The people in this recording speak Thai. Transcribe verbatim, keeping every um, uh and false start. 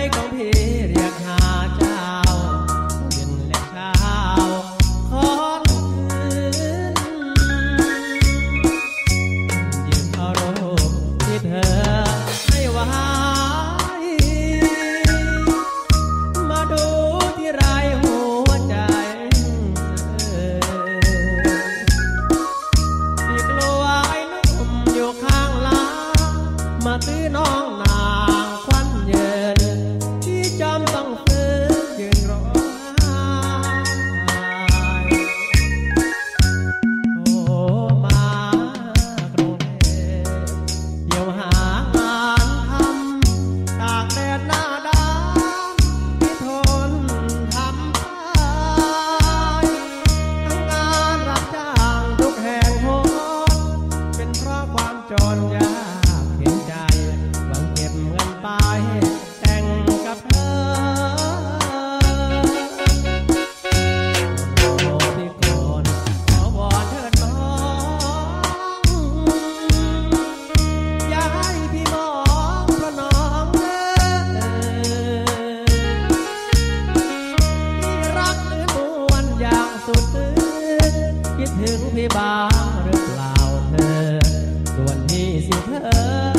ของพี่เรียกหาเจ้าเย็นและเช้าขอคืนหยิบเอารูปที่เธอให้ไว้มาดูที่ไรหัวใจที่กลัวไอ้นุ่มอยู่ข้างหลังมาตื้อน้องนางควันเย็นที่จำต้องฟื้นยืนร้องไห้โอ้มากรุงเทพเดี๋ยวหางานทำตากแดดหน้าดำที่ทนทำไปทั้งงานรับจ้างทุกแห่งโหนเป็นเพราะความจนยากเห็นใจหวังเก็บเงินไปแต่งกับเธอโอ้พี่ก่อนขอวอนเถิดน้องอย่าให้พี่มองเพราะน้องเด้อที่รักหรือนวลอย่างสุดตื้นคิดถึงพี่บ้างหรือเปล่าเธอส่วนพี่สิเธอ